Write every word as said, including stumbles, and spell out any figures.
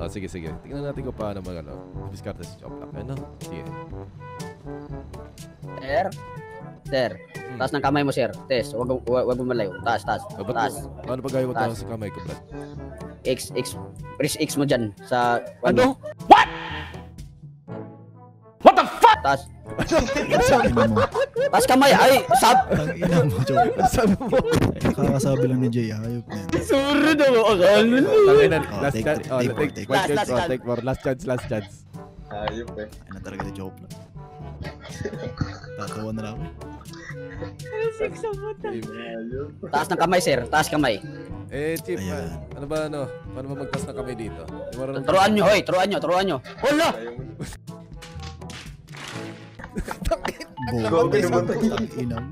Ah, sige, sige. Tingnan natin kung paano mag, ano, diskarte si Choplak. Ano? Sige. Sir? Sir, Hmm. taas ng kamay mo, sir. Test, wag, wag, wag mo malayo. Taas, taas. Ah, ba't Taas. mo- paano ba gaya ko Taas. taas sa kamay ko, Brad? X, X, press X mo dyan sa... Ano? Taas. Sabi mo. Taas kamay. Ay, sab... Ang ina mo, joke. Sabi mo. Nakakasabi lang ni Jay, hayop na yan. Suro na mo. Akala Tangina, Oh, last take chance. three, Oh, take four, take take one four. chance, Last, oh, last take four. Last chance, last chance. Ayop eh. Ano talaga ni joke lang. Tatawa na lang ako. Ayop. Taas ng kamay, sir. Taas kamay. Eh, Chief, Ayan. ah, ano ba, ano? Paano ba magtas na kami dito? Di marunong- Turuan nyo, hoy. Turuan nyo, turuan nyo. Hala! Ayaw mo. Bobo Gobi naman ka. tayo. Ang ina mo.